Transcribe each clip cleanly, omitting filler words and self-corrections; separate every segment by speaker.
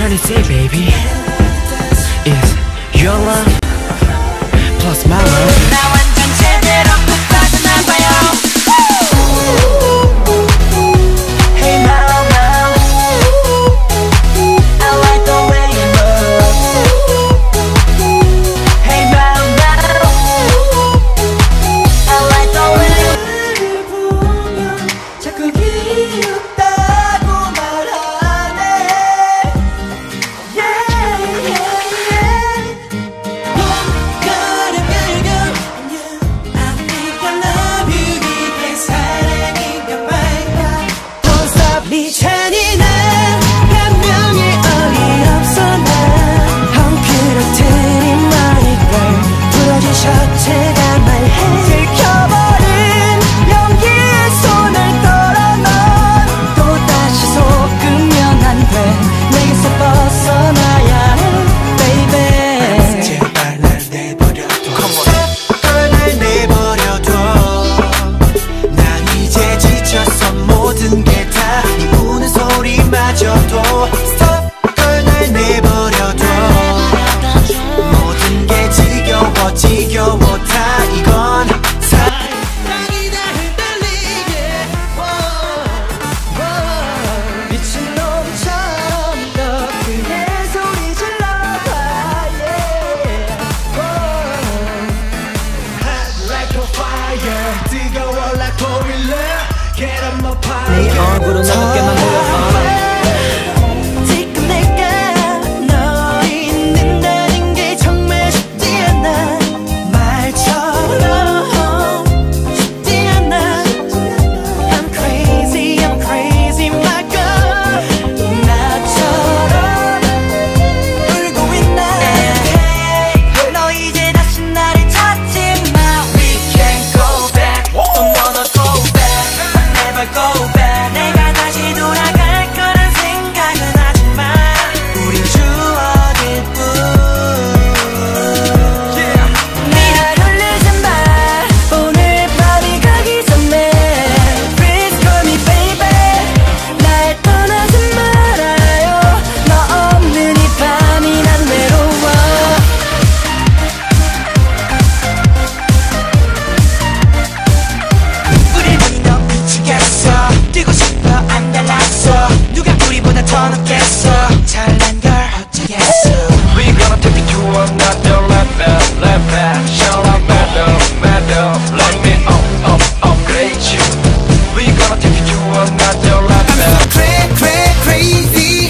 Speaker 1: trying to say, baby, is your love plus my love. 나 완전 제대로 푹 빠져나봐요. Hey now, now, I like the way you move. Hey now, now, I like the way you 보면 자꾸 귀엽다고 말하네. Yeah, yeah, yeah. 꽃가루 별거 I think I love you. 이게 사랑인가 말까. Don't stop 네 잔인한 변명이 어이없어. 난 헝클어뜨린 머리를 부러진 셔츠가 말해. 들켜버린 연기에 손을 떨어. 넌 또다시 속으면 안 돼. 내게서 벗어나야 해, baby. 제발 날 내버려둬. 제발 날 내버려둬. 난 이제 지쳤어. 모든 게 다 이 우는 소리마저도 Stop, girl, 날 내버려둬. 모든 게 지겨워 지겨워 다 이건 사랑이 다 흔들리게 미친놈처럼 더 크게 소리 질러봐. Yeah. Hot like a fire 뜨거워 like gorilla. Get on my fire. 네 얼굴은 어둡게만 보여. 지금 내가 너 있는다는 게 정말 쉽지 않아. 말처럼 쉽지 않아. I'm crazy my girl. 나처럼 울고 있나. 너 이제 다시 나를 찾지 마. We can't go back. Oh no no go back. I never go back. 내가 다시 돌아갈 거란 생각은 하지 마. 우린 추억일 뿐. 날 울리지 마. 오늘 밤이 가기 전에 Please call me baby. 날 떠나지 말아요. 너 없는 이 밤이 난 외로워. 우릴 보이너 미치겠어. 뛰고 싶어 안 달랐어. 누가 우리보다 더 높겠어. 잘난 걸 어쩌겠어.
Speaker 2: We gonna take you to another level. Shine like metal. Like me, upgrade you. We gonna take you to another level.
Speaker 1: Crazy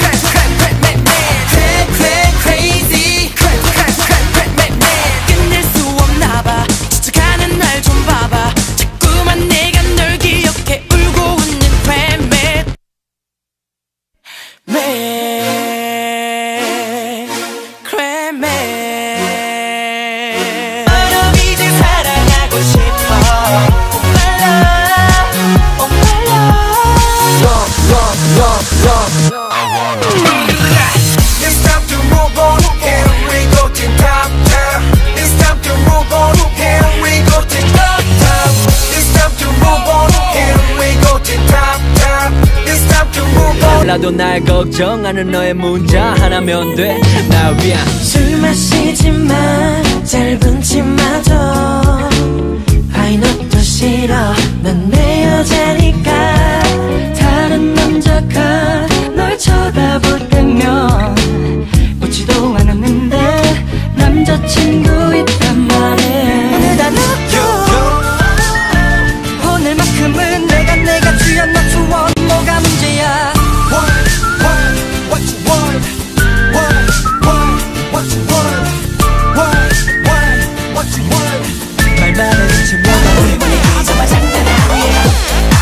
Speaker 1: 끝낼 수 없나 봐. 지쳐가는 날 좀 봐봐. 자꾸만 내가 널 기억해. 울고 웃는 너 이제 사랑하고 싶어. Oh my love.
Speaker 3: It's time to move on, here we go to top down. It's time to move on, here we go to top down. It's time to move on, here we go to top down. It's time to move on.
Speaker 1: 몰라도 날 걱정하는 너의 문자 하나면 돼. 날 위한
Speaker 4: 술 마시지 마. 짧은 치마도 I know 또 싫어. 난 내 여자니까. 다른 남자가 널 쳐다볼 때면 웃지도 않았는데 남자친구 있단 말해. 오늘 다 놓고 오늘만큼은 내가 주연 너 추억 뭐가 문제야.
Speaker 3: What you want? What you want? What you want?
Speaker 1: 말 많은 친구가 우리 분위기 정말 장난 아니야.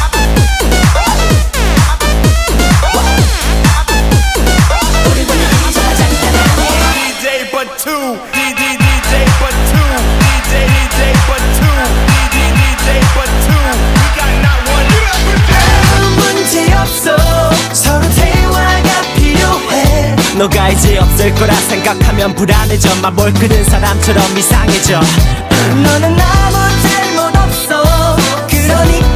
Speaker 1: 우리 분위기 정말 장난 아니야.
Speaker 3: DJ but two. DJ but two. DJ but two. DJ but two. We got not one.
Speaker 1: 아무 문제 없어. 서로 대화가 필요해. 너가 이제 없을 거라 생각하면 불안해져. 맘 끄는 사람처럼 이상해져.
Speaker 4: 너는 아무 잘못 없어. 그러니까